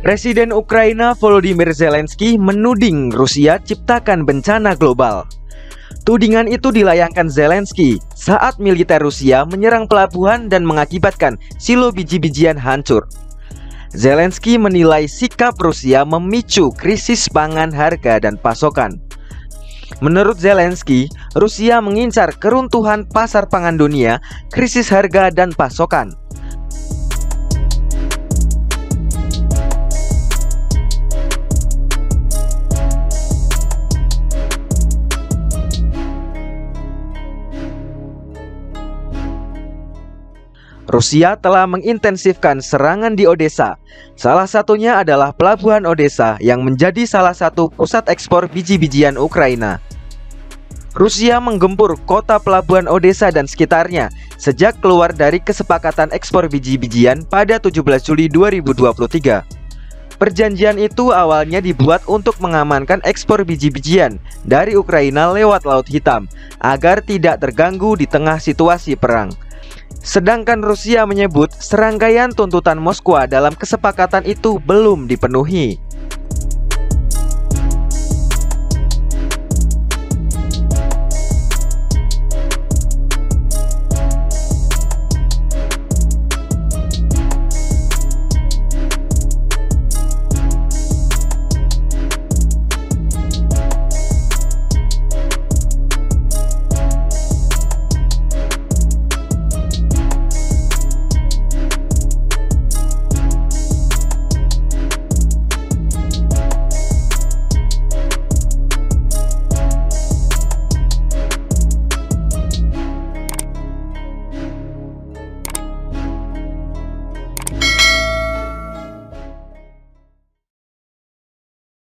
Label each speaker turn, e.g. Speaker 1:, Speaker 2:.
Speaker 1: Presiden Ukraina Volodymyr Zelensky menuding Rusia ciptakan bencana global. Tudingan itu dilayangkan Zelensky saat militer Rusia menyerang pelabuhan dan mengakibatkan silo biji-bijian hancur. Zelensky menilai sikap Rusia memicu krisis pangan, harga, dan pasokan. Menurut Zelensky, Rusia mengincar keruntuhan pasar pangan dunia, krisis harga, dan pasokan. Rusia telah mengintensifkan serangan di Odessa. Salah satunya adalah pelabuhan Odessa yang menjadi salah satu pusat ekspor biji-bijian Ukraina. Rusia menggempur kota pelabuhan Odessa dan sekitarnya sejak keluar dari kesepakatan ekspor biji-bijian pada 17 Juli 2023. Perjanjian itu awalnya dibuat untuk mengamankan ekspor biji-bijian dari Ukraina lewat Laut Hitam agar tidak terganggu di tengah situasi perang. Sedangkan Rusia menyebut serangkaian tuntutan Moskwa dalam kesepakatan itu belum dipenuhi.